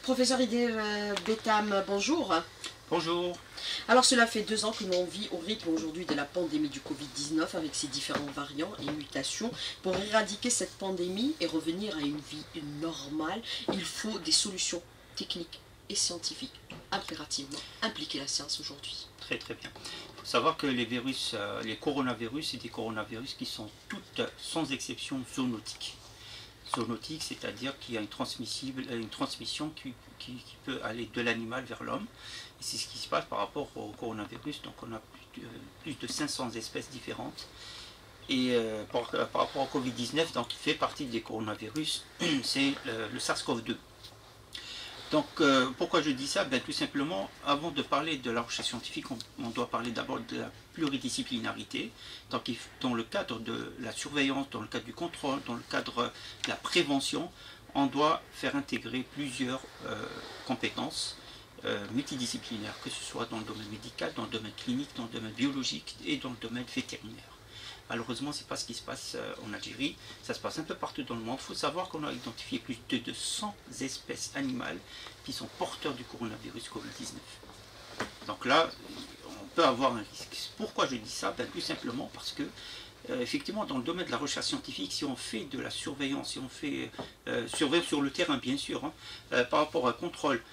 Professeur Idé Betham, bonjour. Bonjour. Alors cela fait 2 ans que l'on vit au rythme aujourd'hui de la pandémie du Covid-19 avec ses différents variants et mutations. Pour éradiquer cette pandémie et revenir à une vie normale, il faut des solutions techniques et scientifiques. Impérativement impliquer la science aujourd'hui. Très très bien. Il faut savoir que les virus, les coronavirus, c'est des coronavirus qui sont toutes, sans exception, zoonotiques. Zoonotique, c'est-à-dire qu'il y a une transmission qui peut aller de l'animal vers l'homme. Et c'est ce qui se passe par rapport au coronavirus. Donc on a plus de 500 espèces différentes. Et par rapport au Covid-19, donc, qui fait partie des coronavirus, c'est le SARS-CoV-2. Donc pourquoi je dis ça? Tout simplement, avant de parler de la recherche scientifique, on doit parler d'abord de la pluridisciplinarité. Donc dans le cadre de la surveillance, dans le cadre du contrôle, dans le cadre de la prévention, on doit faire intégrer plusieurs compétences multidisciplinaires, que ce soit dans le domaine médical, dans le domaine clinique, dans le domaine biologique et dans le domaine vétérinaire. Malheureusement, ce n'est pas ce qui se passe en Algérie, ça se passe un peu partout dans le monde. Il faut savoir qu'on a identifié plus de 100 espèces animales qui sont porteurs du coronavirus Covid-19. Donc là, on peut avoir un risque. Pourquoi je dis ça? Tout simplement parce que, effectivement, dans le domaine de la recherche scientifique, si on fait de la surveillance, si on fait surveillance sur le terrain, bien sûr, par rapport à un contrôle,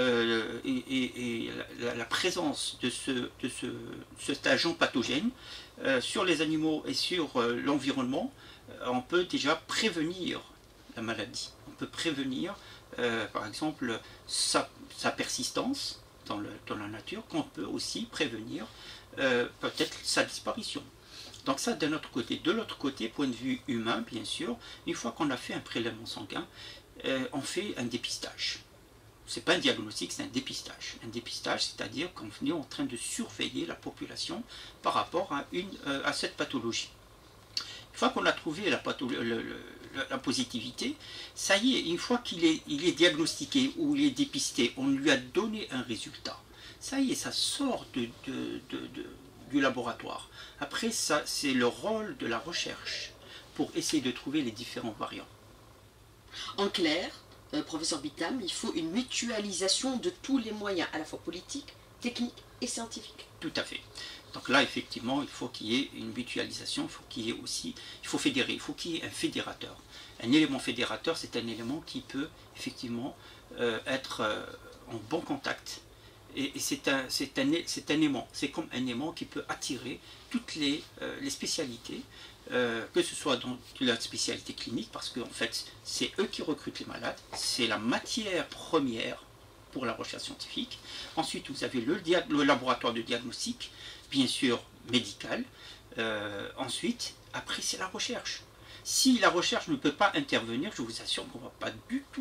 et la présence de cet agent pathogène sur les animaux et sur l'environnement, on peut déjà prévenir la maladie. On peut prévenir, par exemple, sa persistance dans la nature, qu'on peut aussi prévenir peut-être sa disparition. Donc ça, d'un autre côté. De l'autre côté, point de vue humain, bien sûr, une fois qu'on a fait un prélèvement sanguin, on fait un dépistage. Ce n'est pas un diagnostic, c'est un dépistage. Un dépistage, c'est-à-dire qu'on est en train de surveiller la population par rapport à cette pathologie. Une fois qu'on a trouvé la positivité, ça y est, une fois qu'il est diagnostiqué ou il est dépisté, on lui a donné un résultat. Ça y est, ça sort du laboratoire. Après, ça, c'est le rôle de la recherche pour essayer de trouver les différents variants. En clair, professeur Betham, il faut une mutualisation de tous les moyens, à la fois politiques, techniques et scientifiques. Tout à fait. Donc là, effectivement, il faut qu'il y ait une mutualisation, il faut fédérer, il faut qu'il y ait un fédérateur. Un élément fédérateur, c'est un élément qui peut effectivement être en bon contact. Et c'est un aimant, c'est comme un aimant qui peut attirer toutes les spécialités, que ce soit dans la spécialité clinique, parce qu'en fait, c'est eux qui recrutent les malades, c'est la matière première pour la recherche scientifique. Ensuite, vous avez le laboratoire de diagnostic, bien sûr médical. Ensuite, après, c'est la recherche. Si la recherche ne peut pas intervenir, je vous assure qu'on ne va pas du tout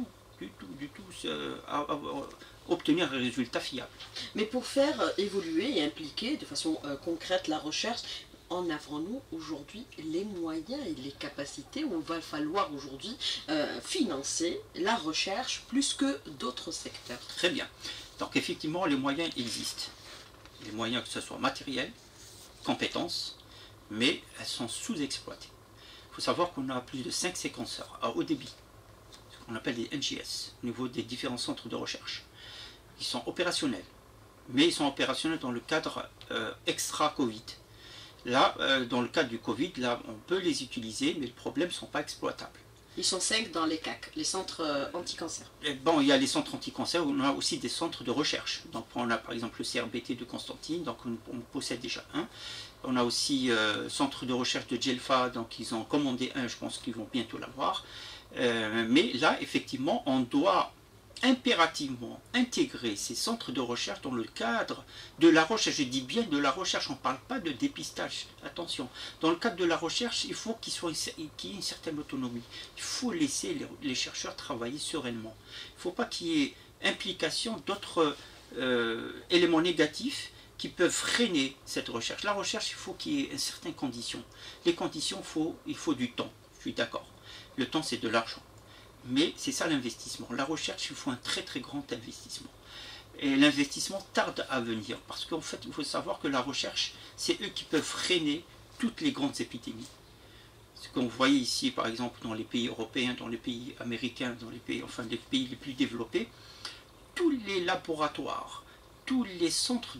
obtenir un résultat fiable. Mais pour faire évoluer et impliquer de façon concrète la recherche, en avons-nous aujourd'hui les moyens et les capacités où il va falloir aujourd'hui financer la recherche plus que d'autres secteurs? Très bien. Donc effectivement, les moyens existent. Les moyens, que ce soit matériels, compétences, mais elles sont sous-exploitées. Il faut savoir qu'on a plus de 5 séquenceurs à haut débit, ce qu'on appelle des NGS, au niveau des différents centres de recherche. Ils sont opérationnels, mais ils sont opérationnels dans le cadre extra-Covid. Là, dans le cadre du Covid, là, on peut les utiliser, mais le problème ne sont pas exploitables. Ils sont 5 dans les CAC, les centres anti-cancer. Bon, il y a les centres anti-cancer, on a aussi des centres de recherche. Donc on a par exemple le CRBT de Constantine, donc on possède déjà un. On a aussi centre de recherche de Gelfa, donc ils ont commandé un, je pense qu'ils vont bientôt l'avoir. Mais là, effectivement, on doit impérativement intégrer ces centres de recherche dans le cadre de la recherche. Je dis bien de la recherche, on ne parle pas de dépistage, attention. Dans le cadre de la recherche, il faut qu'il y ait une certaine autonomie. Il faut laisser les chercheurs travailler sereinement. Il ne faut pas qu'il y ait implication d'autres éléments négatifs qui peuvent freiner cette recherche. La recherche, il faut qu'il y ait une certaine condition. Les conditions, il faut du temps, je suis d'accord. Le temps, c'est de l'argent. Mais c'est ça l'investissement. La recherche, il faut un très très grand investissement. Et l'investissement tarde à venir, parce qu'en fait, il faut savoir que la recherche, c'est eux qui peuvent freiner toutes les grandes épidémies. Ce qu'on voyait ici, par exemple, dans les pays européens, dans les pays américains, dans les pays les pays les plus développés, tous les laboratoires, tous les centres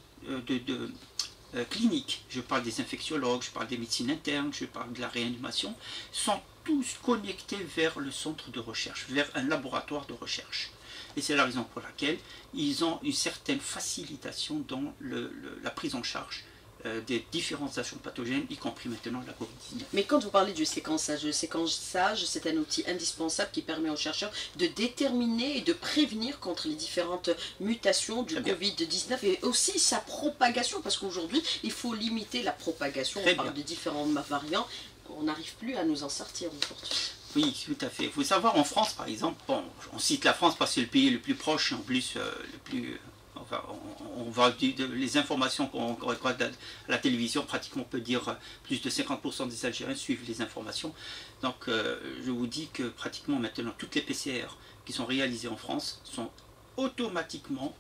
cliniques, je parle des infectiologues, je parle des médecines internes, je parle de la réanimation, sont tous connectés vers le centre de recherche, vers un laboratoire de recherche. Et c'est la raison pour laquelle ils ont une certaine facilitation dans la prise en charge des différents agents pathogènes, y compris maintenant la COVID-19. Mais quand vous parlez du séquençage, le séquençage, c'est un outil indispensable qui permet aux chercheurs de déterminer et de prévenir contre les différentes mutations du Covid-19 et aussi sa propagation, parce qu'aujourd'hui, il faut limiter la propagation. On parle de différents variants, on n'arrive plus à nous en sortir aujourd'hui. Oui, tout à fait. Il faut savoir, en France, par exemple, bon, on cite la France parce que c'est le pays le plus proche, en plus, le plus... Enfin, on va les informations qu'on regarde à la télévision, pratiquement on peut dire plus de 50% des Algériens suivent les informations. Donc je vous dis que pratiquement maintenant toutes les PCR qui sont réalisées en France sont automatiquement,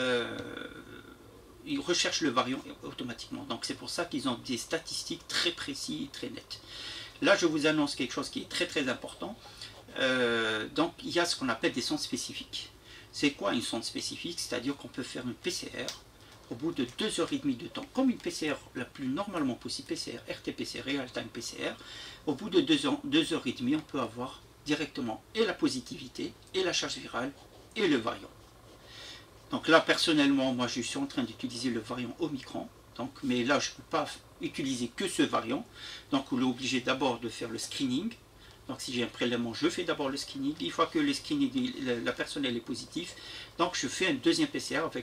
ils recherchent le variant automatiquement. Donc c'est pour ça qu'ils ont des statistiques très précises, très nettes. Là je vous annonce quelque chose qui est très très important. Donc il y a ce qu'on appelle des sondes spécifiques. C'est quoi une sonde spécifique? C'est-à-dire qu'on peut faire une PCR au bout de 2h30 de temps, comme une PCR la plus normalement possible, PCR, RT-PCR, Real-Time PCR, au bout de 2h30, on peut avoir directement et la positivité, et la charge virale, et le variant. Donc là, personnellement, moi je suis en train d'utiliser le variant Omicron, donc, mais là je ne peux pas utiliser que ce variant, donc on est obligé d'abord de faire le screening. Donc si j'ai un prélèvement, je fais d'abord le screening. Une fois que le screening, la personne elle est positive, donc je fais un deuxième PCR avec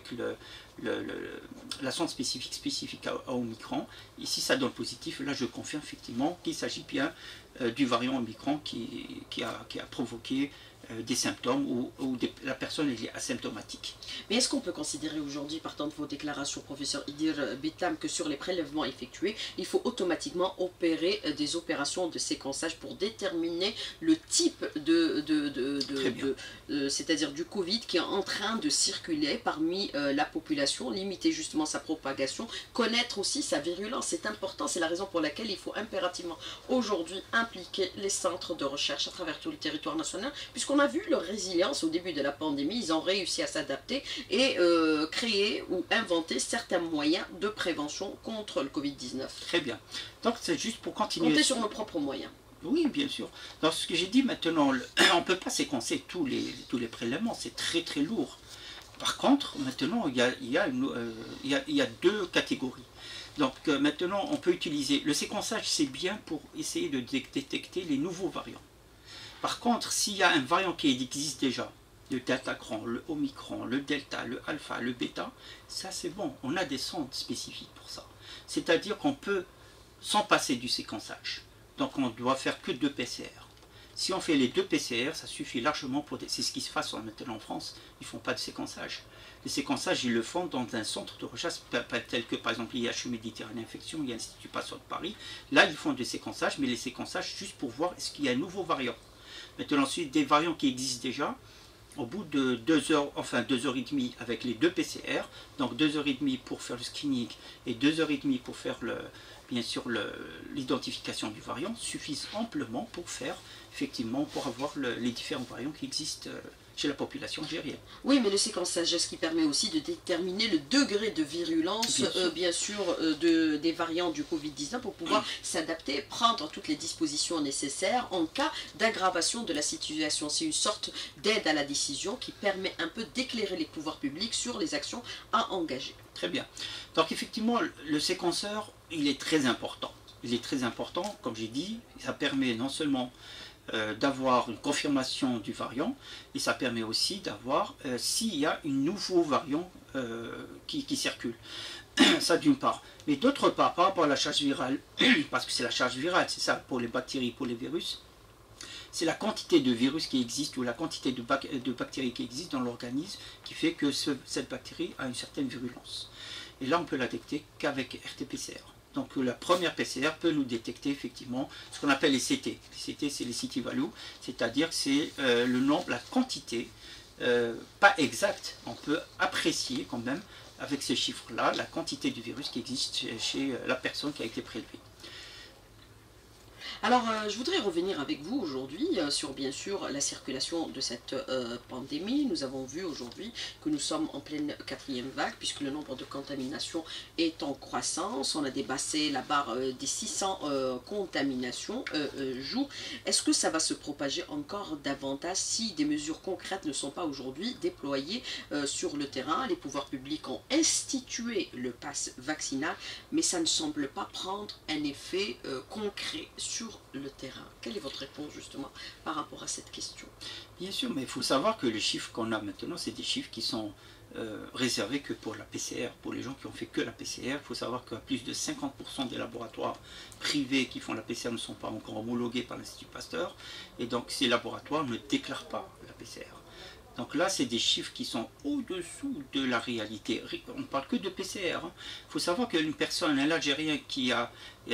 la sonde spécifique à Omicron. Ici ça donne positif, là je confirme effectivement qu'il s'agit bien du variant Omicron qui a provoqué des symptômes où la personne est asymptomatique. Mais est-ce qu'on peut considérer aujourd'hui, partant de vos déclarations, professeur Idir Betam, que sur les prélèvements effectués, il faut automatiquement opérer des opérations de séquençage pour déterminer le type c'est-à-dire du Covid qui est en train de circuler parmi la population, limiter justement sa propagation, connaître aussi sa virulence, c'est important, c'est la raison pour laquelle il faut impérativement aujourd'hui impliquer les centres de recherche à travers tout le territoire national, puisqu'on a vu leur résilience au début de la pandémie, ils ont réussi à s'adapter et créer ou inventer certains moyens de prévention contre le Covid-19. Très bien. Donc c'est juste pour continuer. Compter sur nos propres moyens. Oui, bien sûr. Dans ce que j'ai dit maintenant, on ne peut pas séquencer tous les prélèvements, c'est très très lourd. Par contre, maintenant, il y a deux catégories. Donc maintenant, on peut utiliser... Le séquençage, c'est bien pour essayer de détecter les nouveaux variants. Par contre, s'il y a un variant qui existe déjà, le deltacron, le omicron, le delta, le alpha, le bêta, ça c'est bon, on a des sondes spécifiques pour ça. C'est-à-dire qu'on peut s'en passer du séquençage. Donc on ne doit faire que 2 PCR. Si on fait les 2 PCR, ça suffit largement pour... C'est ce qui se passe maintenant en France, ils ne font pas de séquençage. Le séquençage, ils le font dans un centre de recherche tel que par exemple l'IHU Méditerranée Infection, il y a l'Institut Pasteur de Paris. Là, ils font des séquençages, mais les séquençages juste pour voir est-ce qu'il y a un nouveau variant. Maintenant, ensuite, des variants qui existent déjà, au bout de 2h30 avec les 2 PCR, donc 2h30 pour faire le screening et 2h30 pour faire bien sûr l'identification du variant, suffisent amplement pour faire, effectivement, pour avoir les différents variants qui existent chez la population algérienne. Oui, mais le séquençage, ce qui permet aussi de déterminer le degré de virulence, bien sûr, des variants du Covid-19 pour pouvoir s'adapter, prendre toutes les dispositions nécessaires en cas d'aggravation de la situation. C'est une sorte d'aide à la décision qui permet un peu d'éclairer les pouvoirs publics sur les actions à engager. Très bien. Donc effectivement, le séquenceur, il est très important. Il est très important, comme j'ai dit, ça permet non seulement d'avoir une confirmation du variant, et ça permet aussi d'avoir s'il y a un nouveau variant qui circule. Ça d'une part. Mais d'autre part, par rapport à la charge virale, parce que c'est la charge virale, c'est ça, pour les bactéries, pour les virus, c'est la quantité de virus qui existe ou la quantité de bactéries qui existent dans l'organisme qui fait que cette bactérie a une certaine virulence. Et là, on peut la détecter qu'avec RT-PCR. Donc la première PCR peut nous détecter effectivement ce qu'on appelle les CT. Les CT, c'est les city value, c'est-à-dire que c'est le nombre, la quantité, pas exacte, on peut apprécier quand même avec ces chiffres-là la quantité du virus qui existe chez la personne qui a été prélevée. Alors, je voudrais revenir avec vous aujourd'hui sur, bien sûr, la circulation de cette pandémie. Nous avons vu aujourd'hui que nous sommes en pleine quatrième vague, puisque le nombre de contaminations est en croissance. On a dépassé la barre des 600 contaminations jour. Est-ce que ça va se propager encore davantage si des mesures concrètes ne sont pas aujourd'hui déployées sur le terrain? Les pouvoirs publics ont institué le pass vaccinal, mais ça ne semble pas prendre un effet concret sur le terrain. Quelle est votre réponse justement par rapport à cette question? Bien sûr, mais il faut savoir que les chiffres qu'on a maintenant, c'est des chiffres qui sont réservés que pour la PCR, pour les gens qui ont fait que la PCR. Il faut savoir que plus de 50% des laboratoires privés qui font la PCR ne sont pas encore homologués par l'Institut Pasteur, et donc ces laboratoires ne déclarent pas la PCR. Donc là, c'est des chiffres qui sont au-dessous de la réalité. On ne parle que de PCR. Il faut savoir qu'une personne, un Algérien qui a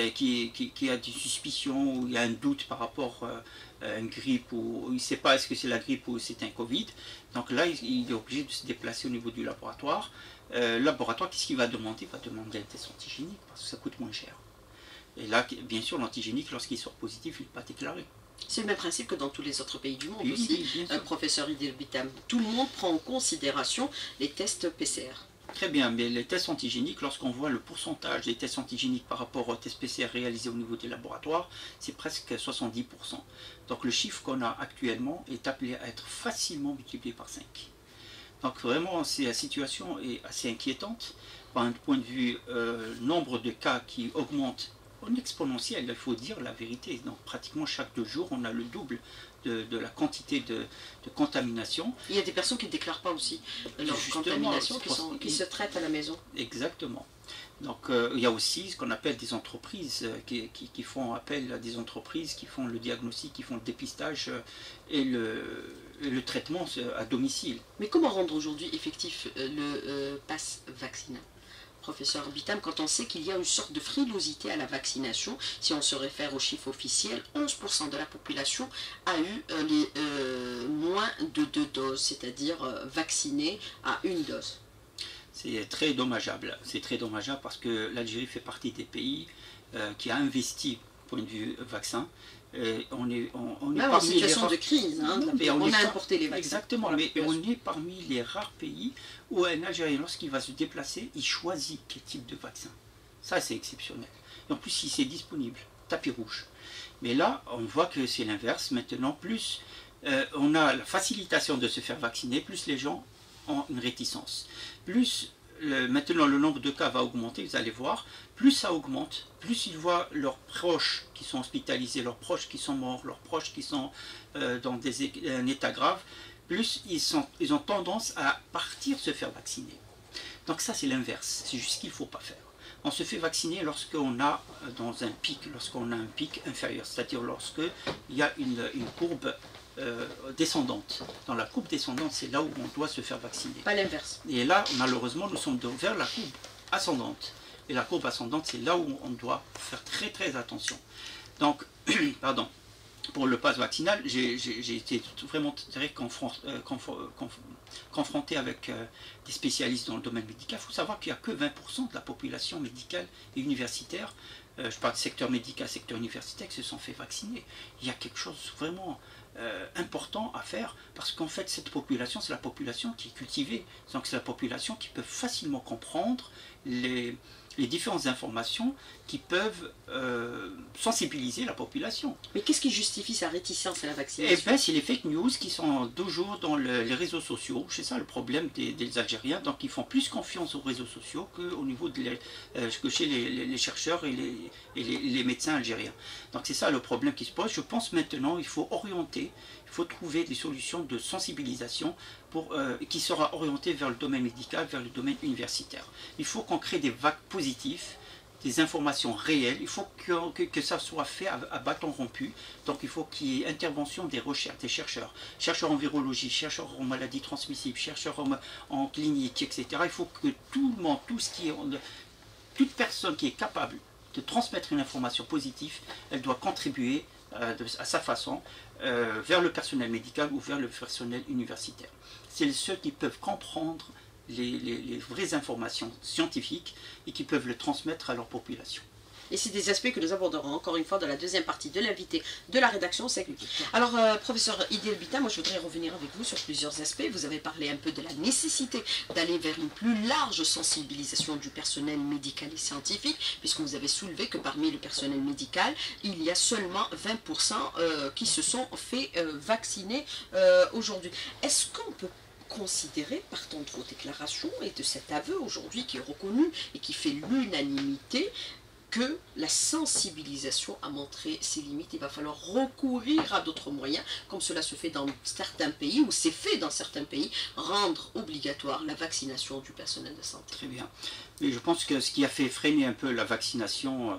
des suspicions ou il y a un doute par rapport à une grippe, ou il ne sait pas est-ce que c'est la grippe ou c'est un Covid, donc là, il est obligé de se déplacer au niveau du laboratoire. Le laboratoire, qu'est-ce qu'il va demander? Il va demander un test antigénique parce que ça coûte moins cher. Et là, bien sûr, l'antigénique, lorsqu'il sort positif, il n'est pas déclaré. C'est le même principe que dans tous les autres pays du monde Oui, aussi, oui, professeur Idil Bitam. Tout le monde prend en considération les tests PCR. Très bien, mais les tests antigéniques, lorsqu'on voit le pourcentage des tests antigéniques par rapport aux tests PCR réalisés au niveau des laboratoires, c'est presque 70%. Donc le chiffre qu'on a actuellement est appelé à être facilement multiplié par 5. Donc vraiment, la situation est assez inquiétante. Par un point de vue nombre de cas qui augmente en exponentiel, il faut dire la vérité. Donc pratiquement chaque 2 jours, on a le double de la quantité de contamination. Il y a des personnes qui ne déclarent pas aussi leur contamination, qui se traitent à la maison. Exactement. Donc il y a aussi ce qu'on appelle des entreprises qui font appel à des entreprises qui font le diagnostic, qui font le dépistage et le traitement à domicile. Mais comment rendre aujourd'hui effectif le pass vaccinal, professeur Bitam, quand on sait qu'il y a une sorte de frilosité à la vaccination? Si on se réfère aux chiffres officiels, 11% de la population a eu moins de 2 doses, c'est-à-dire vaccinés à 1 dose. C'est très dommageable. C'est très dommageable parce que l'Algérie fait partie des pays qui a investi, point de vue vaccin. On est en situation de crise, hein, on a importé les vaccins. Exactement, mais on est parmi les rares pays où un Algérien, lorsqu'il va se déplacer, il choisit quel type de vaccin. Ça, c'est exceptionnel. Et en plus, si c'est disponible, tapis rouge. Mais là, on voit que c'est l'inverse. Maintenant, plus on a la facilitation de se faire vacciner, plus les gens ont une réticence. Plus maintenant le nombre de cas va augmenter, vous allez voir, plus ça augmente, plus ils voient leurs proches qui sont hospitalisés, leurs proches qui sont morts, leurs proches qui sont dans un état grave, plus ils ont tendance à partir se faire vacciner. Donc ça c'est l'inverse, c'est juste ce qu'il ne faut pas faire. On se fait vacciner lorsqu'on a lorsqu'on a un pic inférieur, c'est-à-dire lorsqu'il y a une courbe descendante. Dans la courbe descendante, c'est là où on doit se faire vacciner. Pas l'inverse. Et là, malheureusement, nous sommes vers la courbe ascendante. Et la courbe ascendante, c'est là où on doit faire très très attention. Donc, pardon, pour le pass vaccinal, j'ai été vraiment très confronté avec des spécialistes dans le domaine médical. Il faut savoir qu'il n'y a que 20% de la population médicale et universitaire, je parle de secteur médical, secteur universitaire, qui se sont fait vacciner. Il y a quelque chose vraiment important à faire, parce qu'en fait cette population, c'est la population qui est cultivée, donc c'est la population qui peut facilement comprendre les différentes informations qui peuvent sensibiliser la population. Mais qu'est-ce qui justifie sa réticence à la vaccination? Eh bien, c'est les fake news qui sont toujours dans les réseaux sociaux. C'est ça le problème des Algériens. Donc, ils font plus confiance aux réseaux sociaux qu'au niveau que chez les chercheurs et les médecins algériens. Donc, c'est ça le problème qui se pose. Je pense maintenant il faut orienter, il faut trouver des solutions de sensibilisation qui sera orientée vers le domaine médical, vers le domaine universitaire. Il faut qu'on crée des vagues positives, des informations réelles. Il faut que ça soit fait à bâton rompu. Donc il faut qu'il y ait intervention des recherches, des chercheurs en virologie, chercheurs en maladies transmissibles, chercheurs en clinique, etc. Il faut que tout le monde, toute personne qui est capable de transmettre une information positive, elle doit contribuer à sa façon vers le personnel médical ou vers le personnel universitaire. C'est ceux qui peuvent comprendre les vraies informations scientifiques et qui peuvent le transmettre à leur population. Et c'est des aspects que nous aborderons encore une fois dans la deuxième partie de l'invité de la rédaction. Alors, professeur Idil Bita, moi je voudrais revenir avec vous sur plusieurs aspects. Vous avez parlé un peu de la nécessité d'aller vers une plus large sensibilisation du personnel médical et scientifique, puisque vous avez soulevé que parmi le personnel médical, il y a seulement 20% qui se sont fait vacciner aujourd'hui. Est-ce qu'on peut considérer, partant de vos déclarations et de cet aveu aujourd'hui qui est reconnu et qui fait l'unanimité, que la sensibilisation a montré ses limites? Il va falloir recourir à d'autres moyens, comme cela se fait dans certains pays, ou c'est fait dans certains pays, rendre obligatoire la vaccination du personnel de santé. Très bien. Mais je pense que ce qui a fait freiner un peu la vaccination,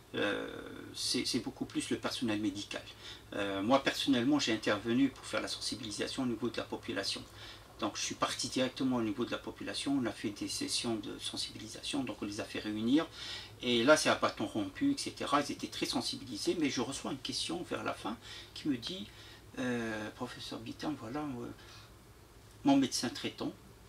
c'est beaucoup plus le personnel médical. Moi, personnellement, j'ai intervenu pour faire la sensibilisation au niveau de la population. Donc, je suis parti directement au niveau de la population, on a fait des sessions de sensibilisation, donc on les a fait réunir. Et là, c'est à bâton rompu, etc. Ils étaient très sensibilisés, mais je reçois une question vers la fin qui me dit professeur Bitin, voilà, mon médecin traitant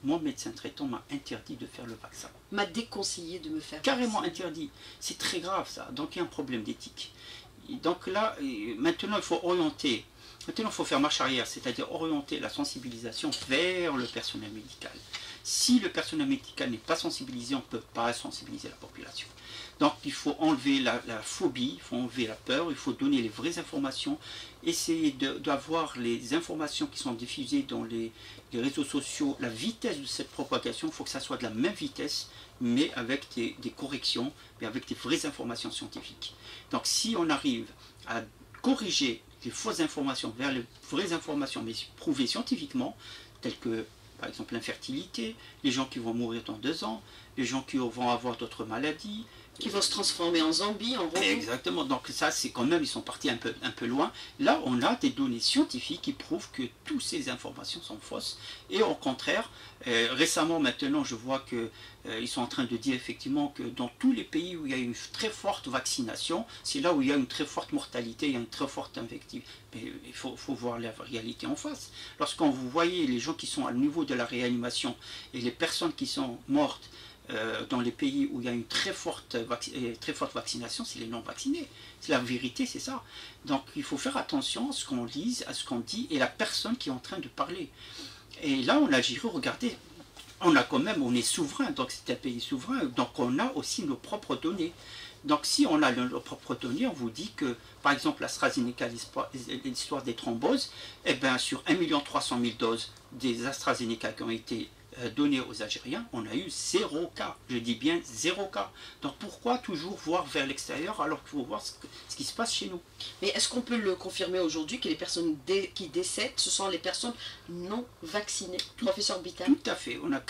m'a interdit de faire le vaccin. M'a déconseillé de me faire carrément interdit. C'est très grave ça. Donc il y a un problème d'éthique. Donc là, maintenant il faut orienter. Maintenant il faut faire marche arrière, c'est-à-dire orienter la sensibilisation vers le personnel médical. Si le personnel médical n'est pas sensibilisé, on ne peut pas sensibiliser la population. Donc il faut enlever la phobie, il faut enlever la peur, il faut donner les vraies informations, essayer d'avoir les informations qui sont diffusées dans les réseaux sociaux, la vitesse de cette propagation, il faut que ça soit de la même vitesse, mais avec des corrections, mais avec des vraies informations scientifiques. Donc si on arrive à corriger les fausses informations vers les vraies informations, mais prouvées scientifiquement, telles que par exemple l'infertilité, les gens qui vont mourir dans 2 ans, les gens qui vont avoir d'autres maladies, qui vont se transformer en zombies, en robots. Exactement, donc ça c'est quand même, ils sont partis un peu loin. Là on a des données scientifiques qui prouvent que toutes ces informations sont fausses. Et au contraire, récemment maintenant je vois qu'ils sont en train de dire effectivement que dans tous les pays où il y a une très forte vaccination, c'est là où il y a une très forte mortalité, il y a une très forte infective. Mais il faut voir la réalité en face. Lorsqu'on vous voyez les gens qui sont au niveau de la réanimation et les personnes qui sont mortes, dans les pays où il y a une très forte vaccination, c'est les non-vaccinés. La vérité, c'est ça. Donc il faut faire attention à ce qu'on lise, à ce qu'on dit, et la personne qui est en train de parler. Et là, on a géré, regardez, on est souverain, donc c'est un pays souverain, donc on a aussi nos propres données. Donc si on a nos propres données, on vous dit que, par exemple, l'AstraZeneca, l'histoire des thromboses, eh bien, sur 1 300 000 doses des AstraZeneca qui ont été donné aux Algériens, on a eu 0 cas. Je dis bien 0 cas. Donc pourquoi toujours voir vers l'extérieur alors qu'il faut voir ce qui se passe chez nous? Mais est-ce qu'on peut le confirmer aujourd'hui que les personnes qui décèdent, ce sont les personnes non vaccinées, professeur Bita? Tout à fait. On a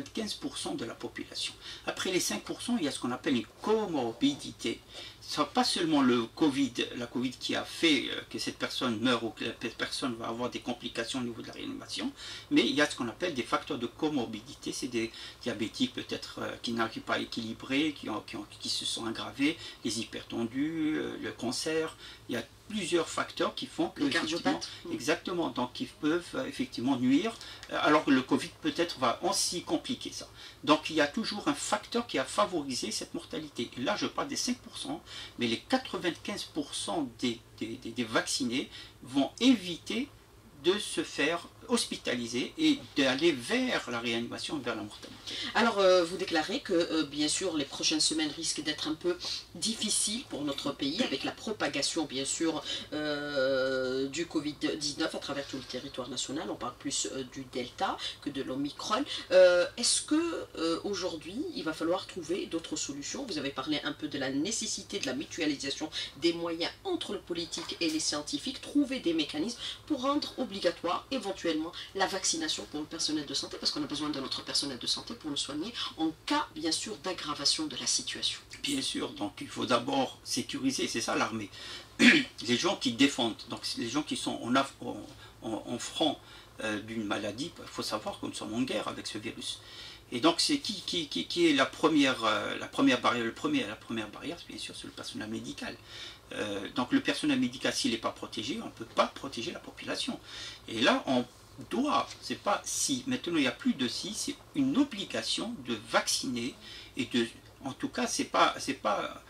95% de la population. Après les 5%, il y a ce qu'on appelle une comorbidité. Ce n'est pas seulement la Covid qui a fait que cette personne meurt ou que la personne va avoir des complications au niveau de la réanimation, mais il y a ce qu'on appelle des facteurs de comorbidité. C'est des diabétiques peut-être qui n'arrivent pas à équilibrer, qui se sont aggravés, les hypertendus, le cancer. Il y a plusieurs facteurs qui font que, les cardiopathes. Exactement, donc ils peuvent effectivement nuire, alors que le Covid peut-être va aussi compliquer ça. Donc il y a toujours un facteur qui a favorisé cette mortalité. Et là je parle des 5%, mais les 95% des vaccinés vont éviter de se faire hospitaliser et d'aller vers la réanimation, vers la mortalité. Alors, vous déclarez que, bien sûr, les prochaines semaines risquent d'être un peu difficiles pour notre pays, avec la propagation, bien sûr, du Covid-19 à travers tout le territoire national. On parle plus du Delta que de l'Omicron. Est-ce que aujourd'hui, il va falloir trouver d'autres solutions? Vous avez parlé un peu de la nécessité de la mutualisation des moyens entre le politique et les scientifiques, trouver des mécanismes pour rendre obligatoire, éventuellement, la vaccination pour le personnel de santé, parce qu'on a besoin de notre personnel de santé pour nous soigner en cas, bien sûr, d'aggravation de la situation. Bien sûr, donc il faut d'abord sécuriser, c'est ça l'armée. Les gens qui défendent, donc les gens qui sont en front d'une maladie, il faut savoir que nous sommes en guerre avec ce virus. Et donc c'est qui est la première barrière? La première barrière, bien sûr, c'est le personnel médical. Donc le personnel médical, s'il n'est pas protégé, on ne peut pas protéger la population. Et là, on doit, c'est pas si, maintenant il n'y a plus de si, c'est une obligation de vacciner et de, en tout cas, c'est pas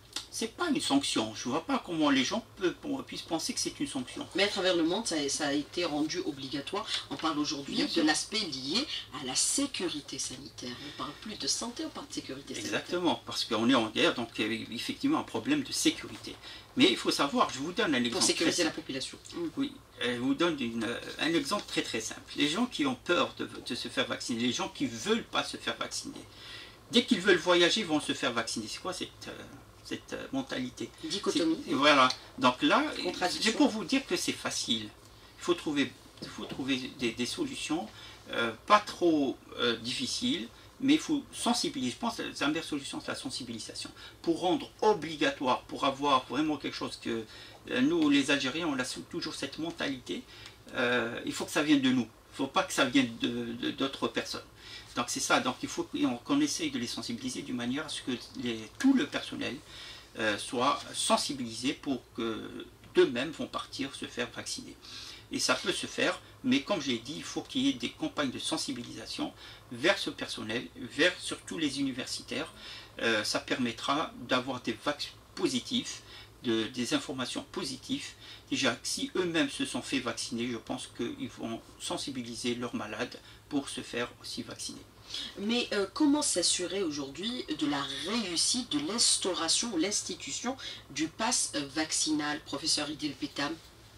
c'est pas une sanction. Je vois pas comment les gens puissent penser que c'est une sanction. Mais à travers le monde, ça a été rendu obligatoire. On parle aujourd'hui de l'aspect lié à la sécurité sanitaire. On ne parle plus de santé, on parle de sécurité sanitaire. Exactement, parce qu'on est en guerre, donc il y a effectivement un problème de sécurité. Mais il faut savoir, je vous donne un exemple. Pour sécuriser la population. Oui, je vous donne un exemple très très simple. Les gens qui ont peur de se faire vacciner, les gens qui ne veulent pas se faire vacciner, dès qu'ils veulent voyager, ils vont se faire vacciner. C'est quoi cette mentalité? Dichotomie. Voilà. Donc là, c'est pour vous dire que c'est facile. Il faut trouver des solutions pas trop difficiles, mais il faut sensibiliser. Je pense que la meilleure solution, c'est la sensibilisation. Pour rendre obligatoire, pour avoir vraiment quelque chose que nous, les Algériens, on a toujours cette mentalité. Il faut que ça vienne de nous. Il ne faut pas que ça vienne d'autres personnes. Donc c'est ça, donc il faut qu'on essaye de les sensibiliser d'une manière à ce que tout le personnel soit sensibilisé pour que d'eux-mêmes vont partir se faire vacciner. Et ça peut se faire, mais comme je l'ai dit, il faut qu'il y ait des campagnes de sensibilisation vers ce personnel, vers surtout les universitaires. Ça permettra d'avoir des vaccins positifs, des informations positives. Déjà, si eux-mêmes se sont fait vacciner, je pense qu'ils vont sensibiliser leurs malades pour se faire aussi vacciner. Mais comment s'assurer aujourd'hui de la réussite de l'instauration ou l'institution du pass vaccinal, professeur Idil Petam?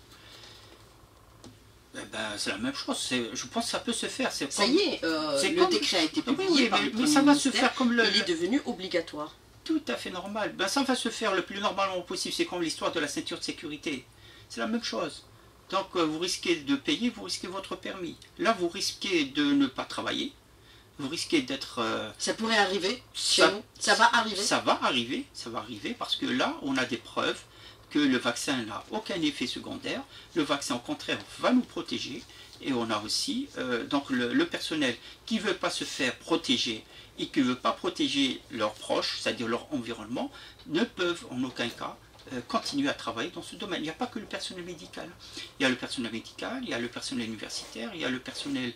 C'est la même chose, je pense que ça peut se faire. Ça y est, le décret a été publié par le Premier ça va se faire comme il est devenu obligatoire. Tout à fait normal. Ça va se faire le plus normalement possible. C'est comme l'histoire de la ceinture de sécurité. C'est la même chose. Donc vous risquez de payer, vous risquez votre permis. Là, vous risquez de ne pas travailler. Vous risquez d'être... ça pourrait arriver chez nous. Ça va arriver. Ça va arriver parce que là, on a des preuves que le vaccin n'a aucun effet secondaire. Le vaccin, au contraire, va nous protéger. Et on a aussi donc le personnel qui ne veut pas se faire protéger et qui ne veut pas protéger leurs proches, c'est-à-dire leur environnement, ne peuvent en aucun cas continuer à travailler dans ce domaine. Il n'y a pas que le personnel médical. Il y a le personnel médical, il y a le personnel universitaire, il y a le personnel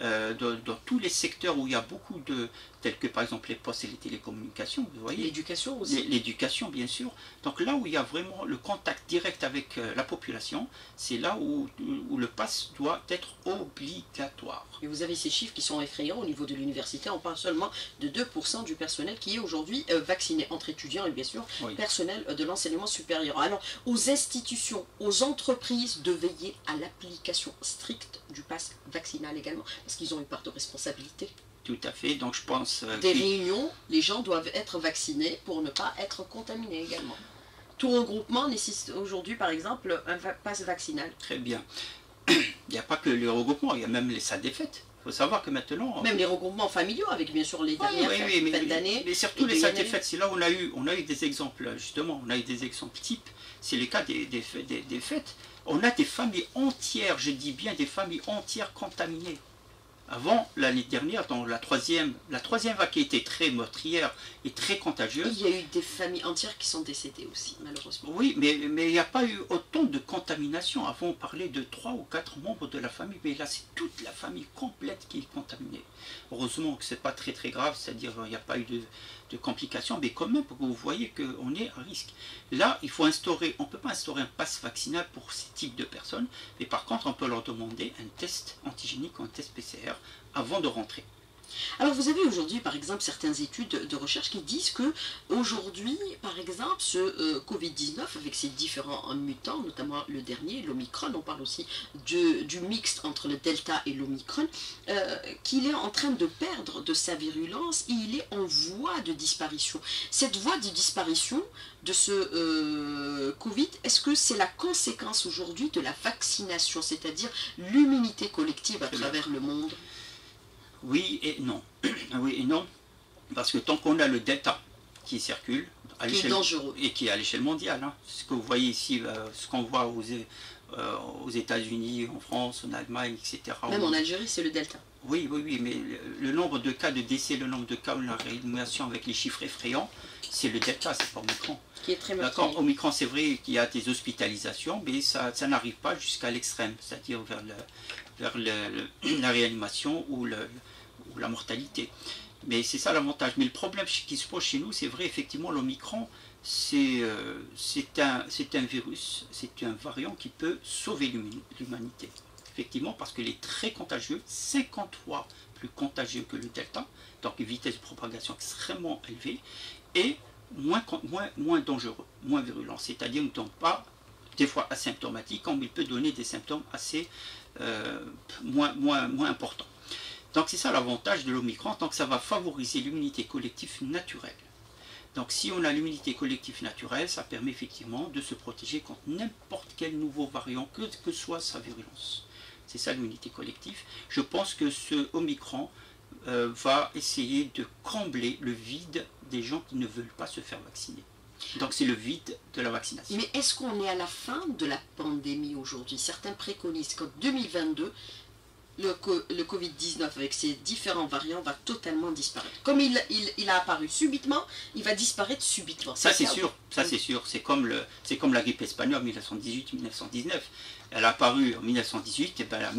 dans tous les secteurs où il y a beaucoup de... tels que par exemple les postes et les télécommunications, vous voyez. L'éducation aussi. L'éducation, bien sûr. Donc là où il y a vraiment le contact direct avec la population, c'est là où le pass doit être obligatoire. Et vous avez ces chiffres qui sont effrayants au niveau de l'université. On parle seulement de 2% du personnel qui est aujourd'hui vacciné, entre étudiants et bien sûr personnel de l'enseignement supérieur. Alors, aux institutions, aux entreprises de veiller à l'application stricte du pass vaccinal également, parce qu'ils ont une part de responsabilité. Tout à fait, donc je pense... Des réunions, les gens doivent être vaccinés pour ne pas être contaminés également. Tout regroupement nécessite aujourd'hui, par exemple, un pass vaccinal. Très bien. Il n'y a pas que les regroupements, il y a même les salles des fêtes. Il faut savoir que maintenant... Même les regroupements familiaux, avec bien sûr les dernières fêtes d'année. Mais surtout les salles des fêtes, c'est là où on a eu des exemples, justement, on a eu des exemples types. C'est le cas des fêtes. On a des familles entières, je dis bien des familles entières contaminées. Avant, l'année dernière, dans la troisième vague qui était très meurtrière et très contagieuse. Il y a eu des familles entières qui sont décédées aussi, malheureusement. Oui, mais il n'y a pas eu autant de contamination. Avant, on parlait de 3 ou 4 membres de la famille, mais là, c'est toute la famille complète qui est contaminée. Heureusement que ce n'est pas très très grave, c'est-à-dire qu'il n'y a pas eu de complications, mais quand même, vous voyez qu'on est à risque. Là, il faut instaurer, on ne peut pas instaurer un pass vaccinal pour ces types de personnes, mais par contre, on peut leur demander un test antigénique ou un test PCR avant de rentrer. Alors vous avez aujourd'hui par exemple certaines études de recherche qui disent que aujourd'hui par exemple ce Covid-19 avec ses différents mutants, notamment le dernier, l'Omicron, on parle aussi du mixte entre le Delta et l'Omicron, qu'il est en train de perdre de sa virulence et il est en voie de disparition. Cette voie de disparition de ce Covid, est-ce que c'est la conséquence aujourd'hui de la vaccination, c'est-à-dire l'immunité collective à travers le monde? Oui et non. Oui et non, parce que tant qu'on a le Delta qui circule, qui est dangereux, et qui est à l'échelle mondiale, hein, ce que vous voyez ici, ce qu'on voit aux États-Unis, en France, en Allemagne, etc. Même en Algérie, c'est le Delta. Oui, mais le nombre de cas de décès, le nombre de cas de réanimation avec les chiffres effrayants, c'est le Delta, c'est pas Omicron. Qui est très meurtrier. D'accord, Omicron, c'est vrai qu'il y a des hospitalisations, mais ça n'arrive pas jusqu'à l'extrême, c'est-à-dire vers la réanimation ou la mortalité. Mais c'est ça l'avantage. Mais le problème qui se pose chez nous, c'est vrai, effectivement, l'Omicron, c'est un virus, c'est un variant qui peut sauver l'humanité. Effectivement, parce qu'il est très contagieux, 50 fois plus contagieux que le Delta, donc une vitesse de propagation extrêmement élevée, et moins dangereux, moins virulent, c'est-à-dire ne donne pas des fois asymptomatique, comme il peut donner des symptômes assez moins importants. Donc c'est ça l'avantage de l'Omicron, donc ça va favoriser l'immunité collective naturelle. Donc si on a l'immunité collective naturelle, ça permet effectivement de se protéger contre n'importe quel nouveau variant, que soit sa virulence. C'est ça l'immunité collective. Je pense que ce Omicron va essayer de combler le vide des gens qui ne veulent pas se faire vacciner. Donc c'est le vide de la vaccination. Mais est-ce qu'on est à la fin de la pandémie aujourd'hui? Certains préconisent qu'en 2022, le Covid-19 avec ses différents variants va totalement disparaître. Comme il a apparu subitement, il va disparaître subitement. Ça c'est sûr, c'est comme la grippe espagnole en 1918-1919. Elle a apparu en 1918 et bien en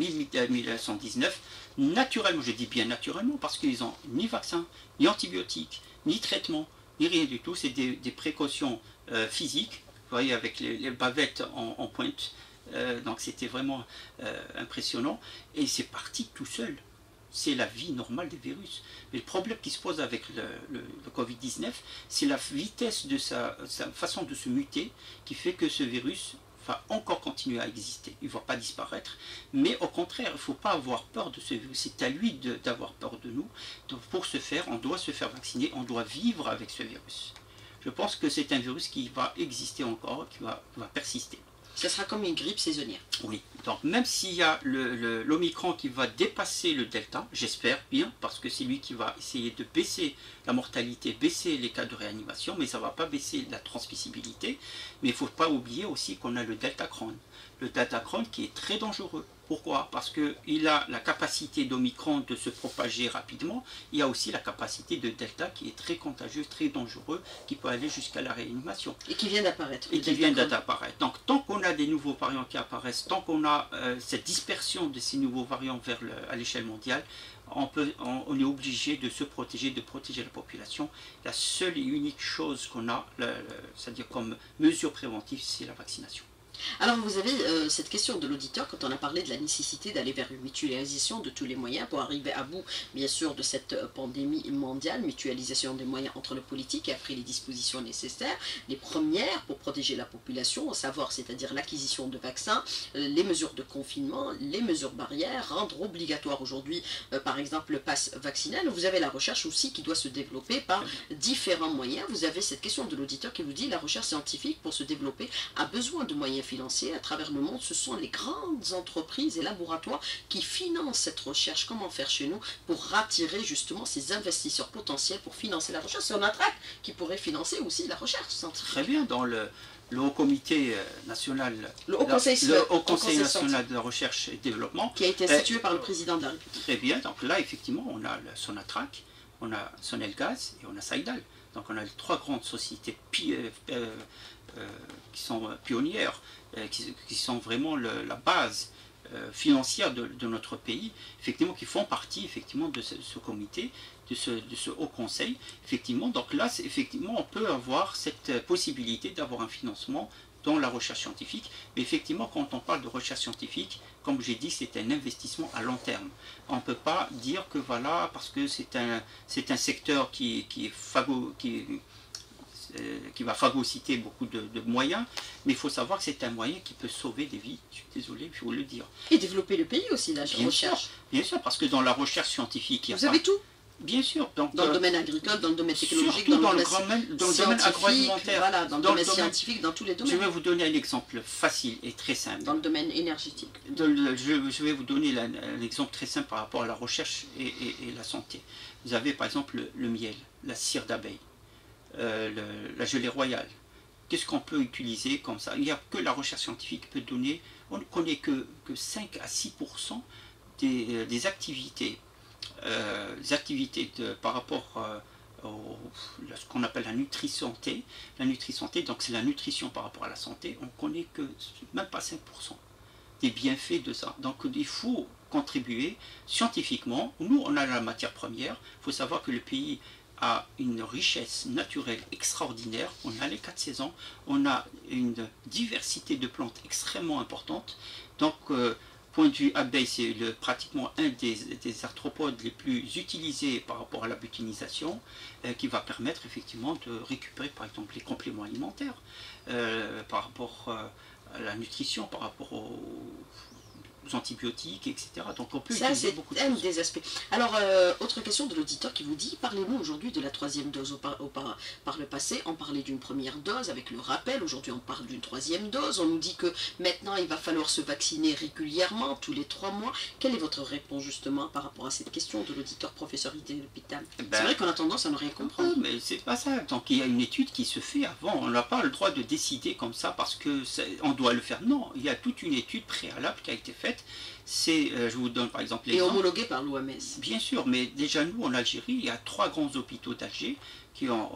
1919, naturellement, je dis bien naturellement, parce qu'ils n'ont ni vaccin, ni antibiotiques, ni traitement, ni rien du tout. C'est des précautions physiques, vous voyez, avec les bavettes en pointe. Donc c'était vraiment impressionnant et c'est parti tout seul. C'est la vie normale des virus. Mais le problème qui se pose avec le Covid-19, c'est la vitesse de sa façon de se muter qui fait que ce virus va encore continuer à exister. Il ne va pas disparaître, mais au contraire, il ne faut pas avoir peur de ce virus. C'est à lui d'avoir peur de nous. Donc pour ce faire, on doit se faire vacciner, on doit vivre avec ce virus. Je pense que c'est un virus qui va exister encore, qui va persister. Ça sera comme une grippe saisonnière. Oui, donc même s'il y a l'Omicron qui va dépasser le Delta, j'espère bien, parce que c'est lui qui va essayer de baisser la mortalité, baisser les cas de réanimation, mais ça ne va pas baisser la transmissibilité. Mais il ne faut pas oublier aussi qu'on a le Deltacron. Le Deltacron qui est très dangereux. Pourquoi? Parce qu'il a la capacité d'Omicron de se propager rapidement. Il y a aussi la capacité de Delta qui est très contagieux, très dangereux, qui peut aller jusqu'à la réanimation. Et qui vient d'apparaître. Et qui vient d'apparaître. Donc tant qu'on a des nouveaux variants qui apparaissent, tant qu'on a cette dispersion de ces nouveaux variants à l'échelle mondiale, on est obligé de se protéger, de protéger la population. La seule et unique chose qu'on a, c'est-à-dire comme mesure préventive, c'est la vaccination. Alors vous avez cette question de l'auditeur quand on a parlé de la nécessité d'aller vers une mutualisation de tous les moyens pour arriver à bout bien sûr de cette pandémie mondiale, mutualisation des moyens entre le politique et après les dispositions nécessaires, les premières pour protéger la population, savoir c'est-à-dire l'acquisition de vaccins, les mesures de confinement, les mesures barrières, rendre obligatoire aujourd'hui par exemple le pass vaccinal. Vous avez la recherche aussi qui doit se développer par différents moyens. Vous avez cette question de l'auditeur qui vous dit la recherche scientifique pour se développer a besoin de moyens financiers à travers le monde. Ce sont les grandes entreprises et laboratoires qui financent cette recherche. Comment faire chez nous pour attirer justement ces investisseurs potentiels pour financer la recherche? C'est ONATRAC qui pourrait financer aussi la recherche scientifique. Très bien, dans le Haut Comité national, le Haut Conseil national de la recherche et développement, qui a été institué par le président de la République. Très bien, donc là effectivement on a le Sonatrach, on a Sonelgaz et on a Saïdal. Donc on a les trois grandes sociétés qui sont pionnières, qui sont vraiment la base financière de notre pays, effectivement, qui font partie effectivement de ce comité, de ce haut conseil. Effectivement, donc là, effectivement, on peut avoir cette possibilité d'avoir un financement dans la recherche scientifique. Mais effectivement, quand on parle de recherche scientifique, comme j'ai dit, c'est un investissement à long terme. On ne peut pas dire que voilà, parce que c'est un secteur qui va phagocyter beaucoup de moyens, mais il faut savoir que c'est un moyen qui peut sauver des vies, je suis désolé, il faut le dire. Et développer le pays aussi, la recherche. Bien sûr, parce que dans la recherche scientifique, vous avez tout. Bien sûr. Donc, dans le domaine agricole, dans le domaine technologique, dans le domaine agroalimentaire, voilà, dans le domaine scientifique, dans tous les domaines. Je vais vous donner un exemple facile et très simple. Dans le domaine énergétique. Je vais vous donner un exemple très simple par rapport à la recherche et la santé. Vous avez par exemple le miel, la cire d'abeille, la gelée royale. Qu'est-ce qu'on peut utiliser comme ça? Il n'y a que la recherche scientifique qui peut donner, on ne connaît que 5 à 6% des activités. Par rapport à ce qu'on appelle la nutri-santé. La nutri-santé, donc c'est la nutrition par rapport à la santé, on ne connaît que même pas 5% des bienfaits de ça. Donc il faut contribuer scientifiquement. Nous, on a la matière première. Il faut savoir que le pays a une richesse naturelle extraordinaire. On a les 4 saisons, on a une diversité de plantes extrêmement importante. Donc, point de vue abeille, c'est pratiquement un des arthropodes les plus utilisés par rapport à la butinisation, qui va permettre effectivement de récupérer par exemple les compléments alimentaires, par rapport à la nutrition, par rapport aux antibiotiques, etc. Donc on peut utiliser beaucoup de choses. Des aspects. Alors, autre question de l'auditeur qui vous dit, parlez-nous aujourd'hui de la 3e dose. Par le passé, on parlait d'une première dose avec le rappel, aujourd'hui on parle d'une 3e dose, on nous dit que maintenant il va falloir se vacciner régulièrement, tous les 3 mois. Quelle est votre réponse justement par rapport à cette question de l'auditeur professeur idée de l'hôpital? C'est vrai qu'on a tendance à ne rien comprendre. Mais c'est pas ça, donc il y a une étude qui se fait avant, on n'a pas le droit de décider comme ça parce que on doit le faire. Non, il y a toute une étude préalable qui a été faite. Je vous donne par exemple l'exemple. Et homologué par l'OMS. Bien sûr, mais déjà nous en Algérie, il y a 3 grands hôpitaux d'Alger qui ont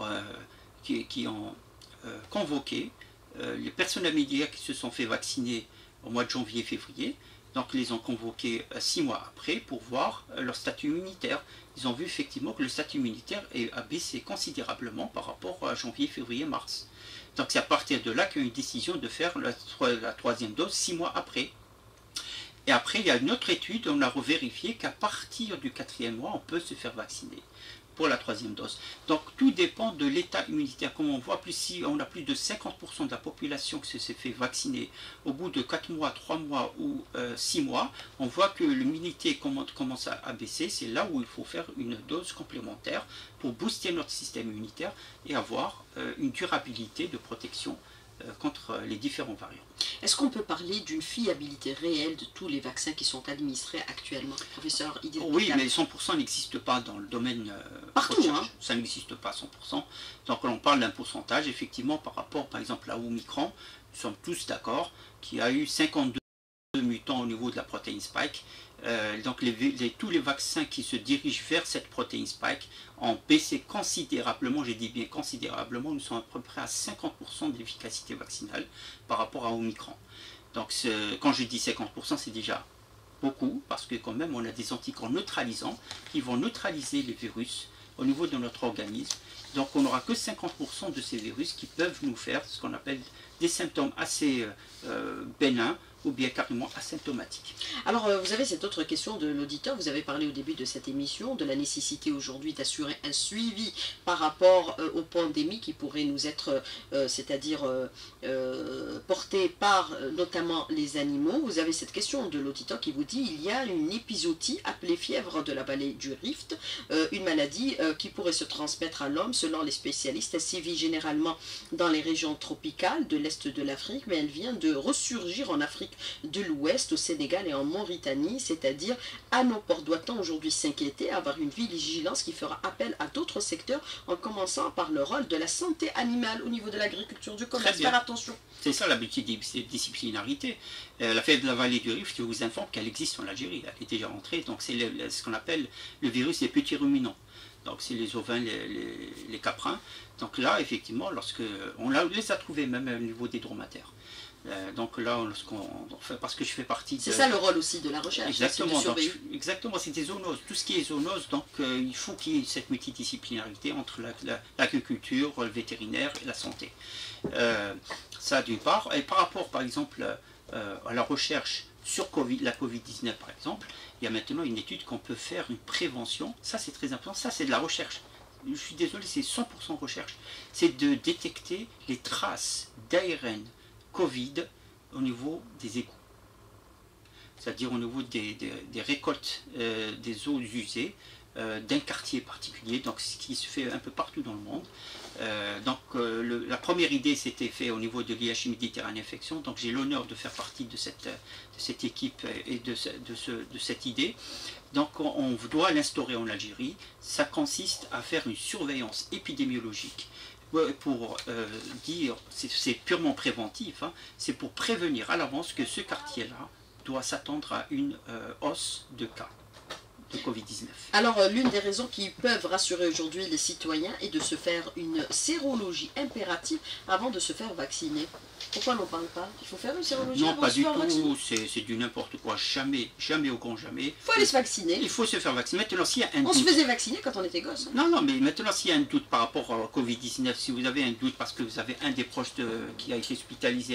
convoqué les personnels médicaux qui se sont fait vacciner au mois de janvier-février. Donc ils les ont convoqués 6 mois après pour voir leur statut immunitaire. Ils ont vu effectivement que le statut immunitaire a baissé considérablement par rapport à janvier, février, mars. Donc c'est à partir de là qu'il y a eu une décision de faire la 3e dose 6 mois après. Et après, il y a une autre étude, on a revérifié qu'à partir du 4e mois, on peut se faire vacciner pour la 3e dose. Donc tout dépend de l'état immunitaire. Comme on voit, si on a plus de 50% de la population qui s'est fait vacciner au bout de 4 mois, 3 mois ou 6 mois, on voit que l'immunité commence à baisser. C'est là où il faut faire une dose complémentaire pour booster notre système immunitaire et avoir une durabilité de protection contre les différents variants. Est-ce qu'on peut parler d'une fiabilité réelle de tous les vaccins qui sont administrés actuellement, professeur Idil? Oui, mais 100% n'existe pas dans le domaine partout, hein. Ça n'existe pas 100%. Donc on parle d'un pourcentage, effectivement, par rapport, par exemple, à Omicron, nous sommes tous d'accord qu'il y a eu 52 mutants au niveau de la protéine spike. Donc tous les vaccins qui se dirigent vers cette protéine spike ont baissé considérablement, j'ai dit bien considérablement, nous sommes à peu près à 50% d'efficacité vaccinale par rapport à Omicron. Donc quand je dis 50%, c'est déjà beaucoup, parce que quand même on a des anticorps neutralisants qui vont neutraliser les virus au niveau de notre organisme. Donc on n'aura que 50% de ces virus qui peuvent nous faire ce qu'on appelle des symptômes assez bénins ou bien carrément asymptomatiques. Alors, vous avez cette autre question de l'auditeur, vous avez parlé au début de cette émission de la nécessité aujourd'hui d'assurer un suivi par rapport aux pandémies qui pourraient nous être, c'est-à-dire portées par notamment les animaux. Vous avez cette question de l'auditeur qui vous dit il y a une épizootie appelée fièvre de la vallée du Rift, une maladie qui pourrait se transmettre à l'homme selon les spécialistes. Elle sévit généralement dans les régions tropicales de l'Est de l'Afrique, mais elle vient de ressurgir en Afrique de l'Ouest, au Sénégal et en Mauritanie, c'est-à-dire à nos ports. Doit-on aujourd'hui s'inquiéter, avoir une vigilance qui fera appel à d'autres secteurs, en commençant par le rôle de la santé animale au niveau de l'agriculture, du commerce? Faire attention. C'est ça la multidisciplinarité. La fièvre de la vallée du Rift, je vous informe qu'elle existe en Algérie, elle est déjà rentrée, donc c'est ce qu'on appelle le virus des petits ruminants. Donc c'est les ovins, les caprins. Donc là, effectivement, on les a trouvés même au niveau des dromadaires. Donc là, parce que je fais partie de... C'est ça le rôle aussi de la recherche. Exactement, exactement, c'est des zoonoses. Tout ce qui est zoonose, donc il faut qu'il y ait cette multidisciplinarité entre l'agriculture, le vétérinaire et la santé. Ça d'une part. Et par rapport, par exemple, à la recherche sur la Covid-19, par exemple, il y a maintenant une étude qu'on peut faire une prévention. Ça, c'est très important. Ça, c'est de la recherche. Je suis désolé, c'est 100% recherche. C'est de détecter les traces d'ARN Covid au niveau des égouts, c'est-à-dire au niveau des récoltes des eaux usées d'un quartier particulier, donc ce qui se fait un peu partout dans le monde. La première idée s'était faite au niveau de l'IHU Méditerranée Infection, donc j'ai l'honneur de faire partie de cette équipe et de cette idée. Donc on doit l'instaurer en Algérie. Ça consiste à faire une surveillance épidémiologique pour dire, c'est purement préventif, hein, c'est pour prévenir à l'avance que ce quartier-là doit s'attendre à une hausse de cas. de Covid-19. Alors, l'une des raisons qui peuvent rassurer aujourd'hui les citoyens est de se faire une sérologie impérative avant de se faire vacciner. Pourquoi on n'en parle pas? Il faut faire une sérologie Non, avant pas de se du faire vacciner? tout, c'est du n'importe quoi, jamais, jamais au grand jamais. Il faut aller se vacciner. Il faut se faire vacciner. Maintenant, s'il y a un On se doute, faisait vacciner quand on était gosse. Hein. non, non, mais maintenant, s'il y a un doute par rapport au Covid-19, si vous avez un doute parce que vous avez un des proches qui a été hospitalisé,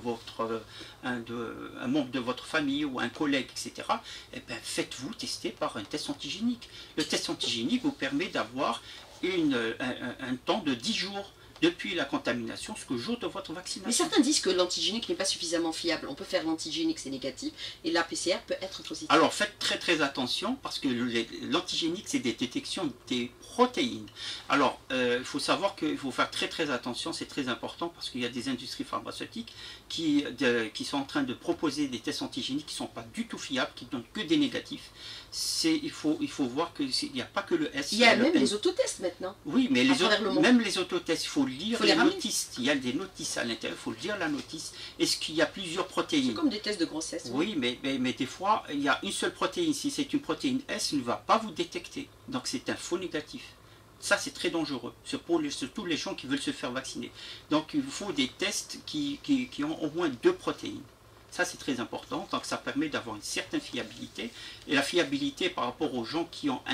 un membre de votre famille ou un collègue, etc., eh ben, faites-vous tester par un test antigénique. Le test antigénique vous permet d'avoir un temps de 10 jours depuis la contamination jusqu'au jour de votre vaccination. Mais certains disent que l'antigénique n'est pas suffisamment fiable. On peut faire l'antigénique, c'est négatif, et la PCR peut être positive. Alors faites très très attention parce que l'antigénique c'est des détections des protéines. Alors il faut savoir qu'il faut faire très très attention, c'est très important parce qu'il y a des industries pharmaceutiques qui sont en train de proposer des tests antigéniques qui ne sont pas du tout fiables, qui ne donnent que des négatifs. Il faut voir qu'il n'y a pas que le S. Il y a même les autotests maintenant. Oui, mais même les autotests, il faut lire les notices. Il y a des notices à l'intérieur, il faut lire la notice. Est-ce qu'il y a plusieurs protéines? C'est comme des tests de grossesse. Oui, mais des fois, il y a une seule protéine. Si c'est une protéine S, elle ne va pas vous détecter. Donc c'est un faux négatif. Ça, c'est très dangereux, surtout les gens qui veulent se faire vacciner. Donc il faut des tests qui ont au moins 2 protéines. Ça, c'est très important, donc ça permet d'avoir une certaine fiabilité. Et la fiabilité par rapport aux gens qui ont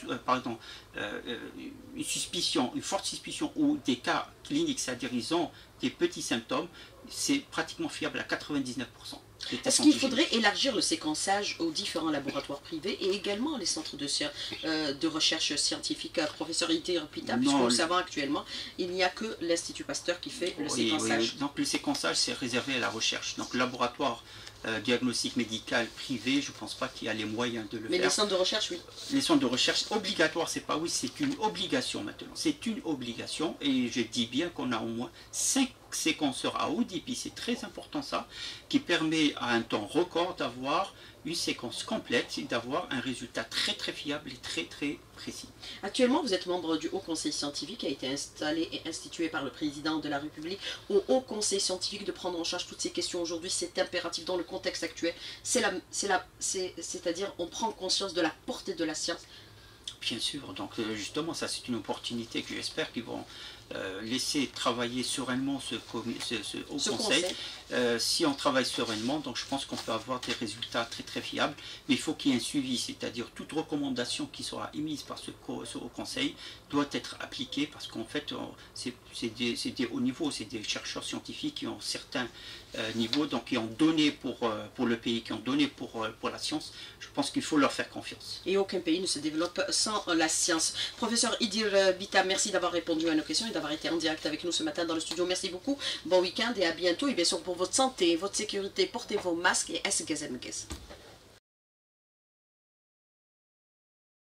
une suspicion, une forte suspicion ou des cas cliniques, c'est-à-dire ils ont des petits symptômes, c'est pratiquement fiable à 99%. Est-ce qu'il faudrait élargir le séquençage aux différents laboratoires privés et également les centres de recherche scientifique? Professeur Idir Pita, puisque nous savons actuellement, il n'y a que l'Institut Pasteur qui fait le séquençage. Oui. Donc le séquençage, c'est réservé à la recherche. Donc le laboratoire diagnostic médical privé, je ne pense pas qu'il y a les moyens de le faire. Mais les centres de recherche, oui. Les centres de recherche obligatoires, c'est pas oui, c'est une obligation maintenant. C'est une obligation et je dis bien qu'on a au moins 5 séquenceurs à haut débit, c'est très important ça, qui permet à un temps record d'avoir une séquence complète et d'avoir un résultat très très fiable et très très précis. Actuellement, vous êtes membre du Haut Conseil scientifique qui a été installé et institué par le président de la République. Au Haut Conseil scientifique de prendre en charge toutes ces questions aujourd'hui, c'est impératif dans le contexte actuel. C'est-à-dire on prend conscience de la portée de la science. Bien sûr, donc justement ça c'est une opportunité que j'espère qu'ils vont laisser travailler sereinement ce Haut Conseil. Si on travaille sereinement, donc je pense qu'on peut avoir des résultats très très fiables, mais il faut qu'il y ait un suivi, c'est-à-dire toute recommandation qui sera émise par ce Haut Conseil doit être appliquée parce qu'en fait c'est des hauts niveaux, c'est des chercheurs scientifiques qui ont certains niveaux, donc qui ont donné pour le pays, qui ont donné pour la science. Je pense qu'il faut leur faire confiance. Et aucun pays ne se développe sans la science. Professeur Idir Bita, merci d'avoir répondu à nos questions et d'avoir été en direct avec nous ce matin dans le studio. Merci beaucoup, bon week-end et à bientôt. Et bien sûr pour votre santé, votre sécurité, portez vos masques et S-Gazem-Gaz.